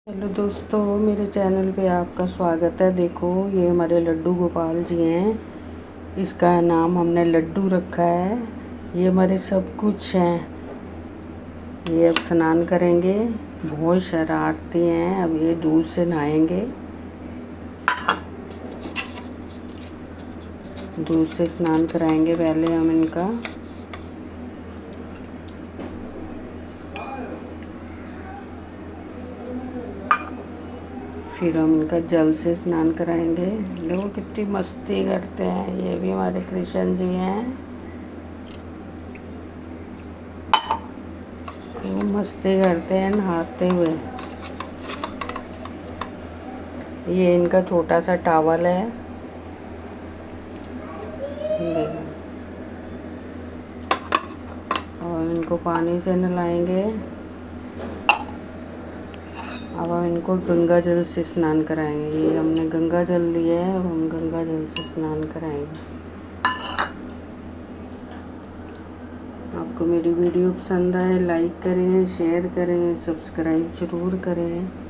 Hello दोस्तों, मेरे channel पे आपका स्वागत है। देखो, ये हमारे लड्डू गोपाल जी हैं। इसका नाम हमने लड्डू रखा है। ये हमारे सब कुछ हैं। ये अब स्नान करेंगे। बहुत शरारती हैं। अब ये दूध से नहाएंगे। दूध से स्नान कराएंगे पहले हम इनका। फिर हम इनका जल से स्नान कराएंगे। देखो कितनी मस्ती करते हैं। ये भी हमारे कृष्ण जी हैं। वो मस्ती करते हैं नहाते हुए। ये इनका छोटा सा टॉवल है। देखो, और इनको पानी से नहलाएंगे। अब हम इनको गंगा जल से स्नान कराएंगे। ये हमने गंगा जल लिया है। अब हम गंगा जल से स्नान कराएंगे। आपको मेरी वीडियो पसंद आए, लाइक करें, शेयर करें, सब्सक्राइब ज़रूर करें।